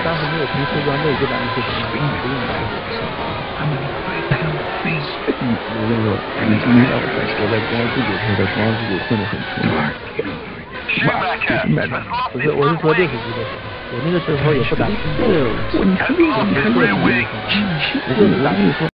当时没有从车装内就把那些东西不用来。我跟你说，你今天我在光自己的时候，在光自己混得很穷。买的不是，我是说6手机的时候，我那个时候也不打。你看，我跟你说。